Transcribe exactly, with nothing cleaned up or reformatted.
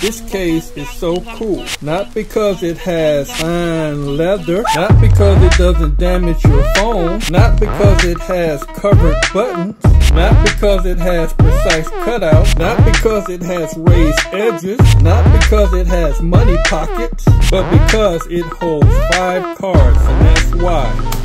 This case is so cool. Not because it has fine leather, not because it doesn't damage your phone, not because it has covered buttons, not because it has precise cutouts, not because it has raised edges, not because it has money pockets, but because it holds five cards, and that's why.